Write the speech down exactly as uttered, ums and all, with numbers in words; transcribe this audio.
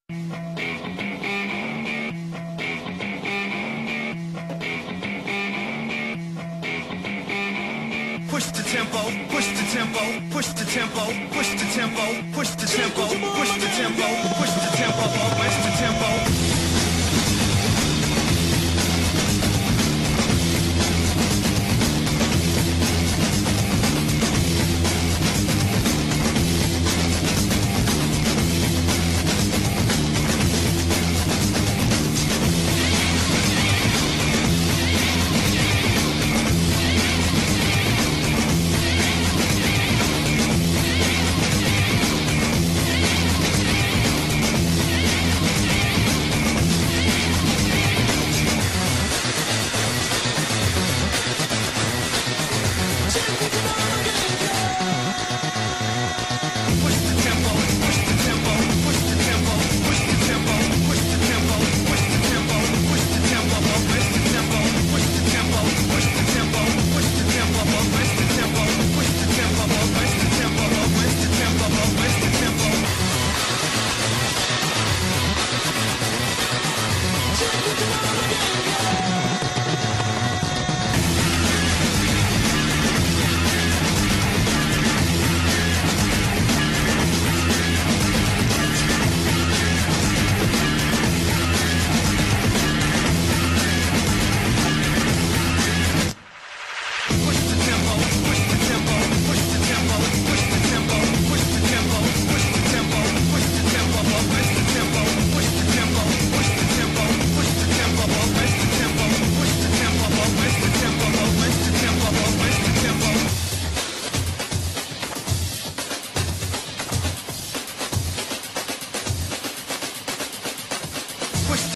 Push the tempo, push the tempo, push the tempo, push the tempo, push the tempo, push the tempo, push the tempo, push the tempo.